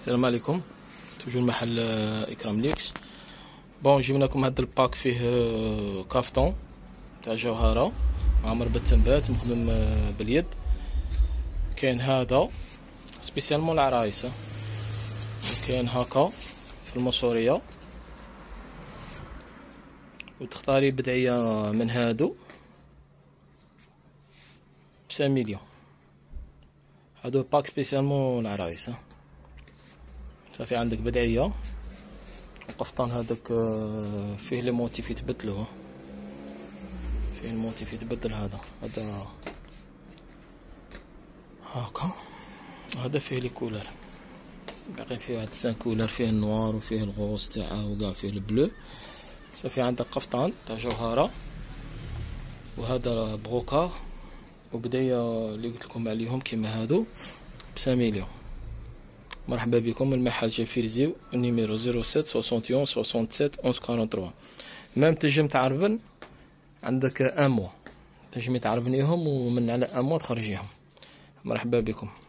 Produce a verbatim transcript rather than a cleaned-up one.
السلام عليكم. توجور محل اكرام ليكس. بون جبنا لكم هذا الباك فيه كافتون تاع جوهره عامر بالتنبات مخدوم باليد. كاين هذا سبيسيالمون العرايس، كاين هكا في الماسوريه، وتختاري بدعيه من هادو بسان مليون. هادو باك سبيسيالمون العرايس. صافي عندك بدعيه وقفطان هذاك فيه لي موتيف يتبدلوا، فيه الموتيف يتبدل. هذا هذا هاكا، هذا فيه لي كولر، باقي فيه واحد سان كولر، فيه النوار وفيه الغوص تاعه وكاع فيه البلو. صافي عندك قفطان تاع جوهره، وهذا بغوكار وبدايه اللي قلت لكم عليهم كيما هادو بسان مليون. مرحبا بكم. المحل جاي في رزيو، النيميرو زيرو سبعة واحد واحد ستة سبعة واحد واحد أربعة ثلاثة. ميم تنجم تعربن عندك ان موا، تنجمي تعربنيهم ومن على ان موا تخرجيهم. مرحبا بكم.